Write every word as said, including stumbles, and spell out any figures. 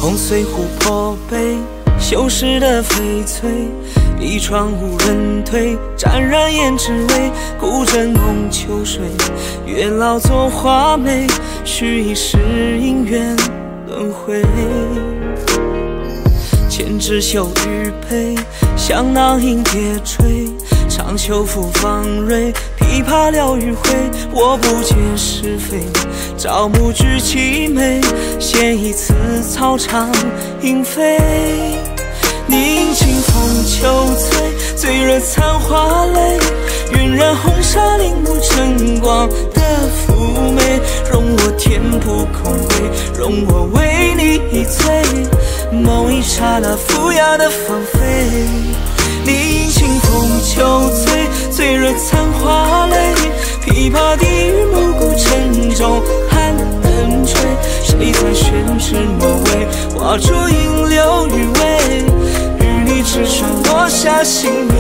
碰碎琥珀杯，锈蚀的翡翠，一窗无人推，沾染胭脂味，古镇弄秋水，月老作画眉，须一世姻缘轮回。千枝绣玉佩，香囊银蝶吹，长袖拂芳蕊，琵琶撩余晖。我不解是非，朝暮举凄美，写一词草长莺飞。你饮清风秋醉，醉热残花泪，晕染红纱铃木晨光的妩媚。容我填补空位，容我为你一醉，梦一刹那浮雅的芳菲。你饮清风秋醉，醉热残花泪，琵琶低语暮鼓晨钟寒灯吹。谁在宣纸末尾，画出银柳余味，与你纸上落下心